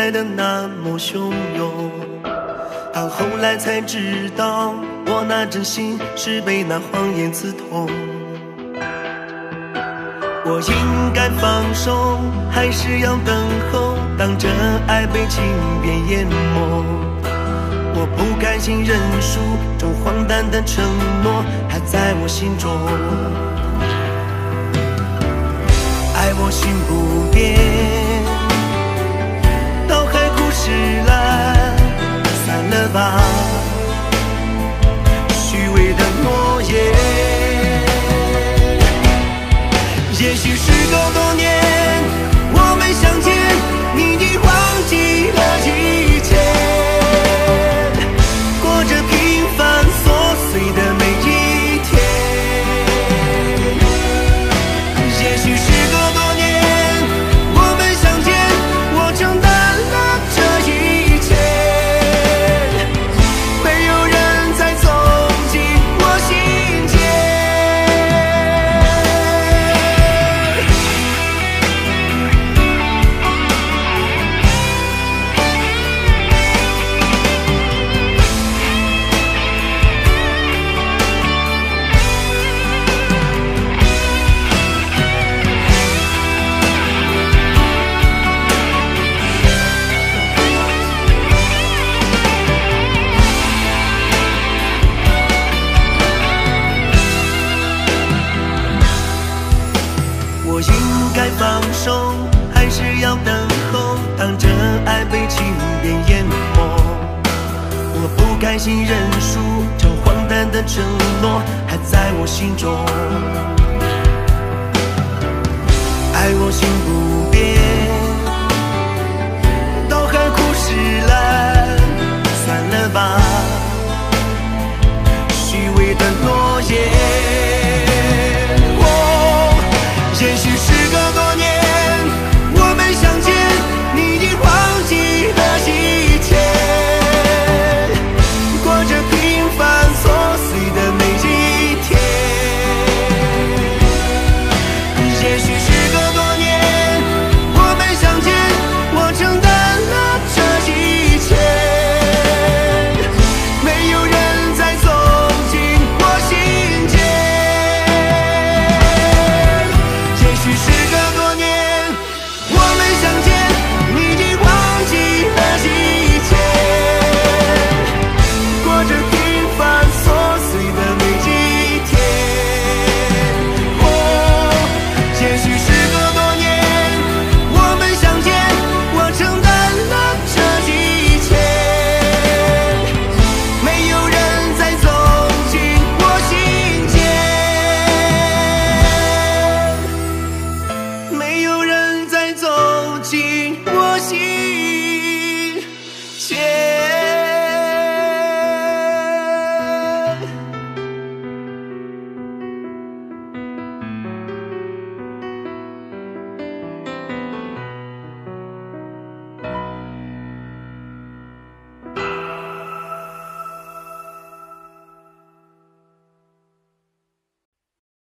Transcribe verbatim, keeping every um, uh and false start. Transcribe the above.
来的那么汹涌，到后来才知道，我那真心是被那谎言刺痛。我应该放手，还是要等候？当这爱被情变淹没，我不甘心认输，这荒诞的承诺还在我心中。爱我心不变，到海枯石烂，算了吧，虚伪的诺言。也许时隔多年，我们相见，你已忘记了以前，过着平凡琐碎的每一天。也许时隔多年，我们相见，我承担了这一切，没有人再走进我心间。我应该放手，还是要等候？当这爱被情变淹没，我不甘心认输，这荒诞的承诺还在我心中。爱我心不变，到海枯石烂，算了吧，